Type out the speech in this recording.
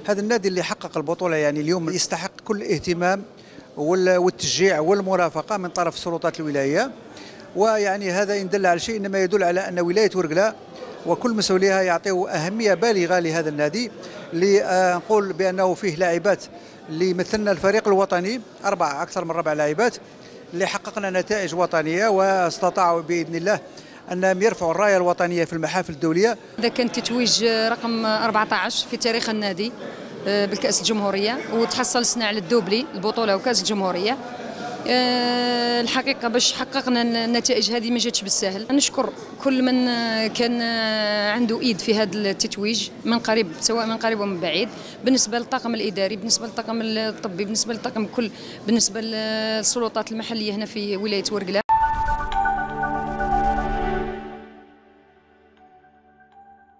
هذا النادي اللي حقق البطولة يعني اليوم يستحق كل اهتمام والتشجيع والمرافقة من طرف السلطات الولاية. ويعني هذا إن دل على شيء إنما يدل على أن ولاية ورقلة وكل مسؤوليها يعطيه أهمية بالغة لهذا النادي، اللي نقول بأنه فيه لاعبات اللي مثلنا الفريق الوطني أكثر من 4 لاعبات اللي حققنا نتائج وطنية واستطاعوا بإذن الله أنهم يرفعوا الراية الوطنية في المحافل الدولية. هذا كان تتويج رقم 14 في تاريخ النادي بالكأس الجمهورية، وتحصلنا على الدوبلي البطولة وكأس الجمهورية. الحقيقة باش حققنا النتائج هذه ما جاتش بالسهل. نشكر كل من كان عنده ايد في هذا التتويج من قريب سواء من قريب ومن بعيد، بالنسبة للطاقم الإداري، بالنسبة للطاقم الطبي، بالنسبة للطاقم كل، بالنسبة للسلطات المحلية هنا في ولاية ورقلة.